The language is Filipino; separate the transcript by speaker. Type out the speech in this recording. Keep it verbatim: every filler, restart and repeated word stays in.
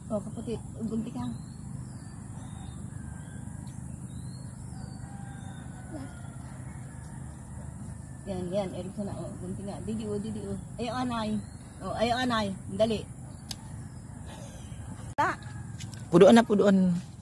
Speaker 1: Oh, kaputi. Gunti ka. Yan, yan. Erikson na. Oh, gunti nga. Didi, oh, didi, oh. Ayaw, anay. Oh, ayaw, anay. Dali. Ta.
Speaker 2: Puduan na, puduan.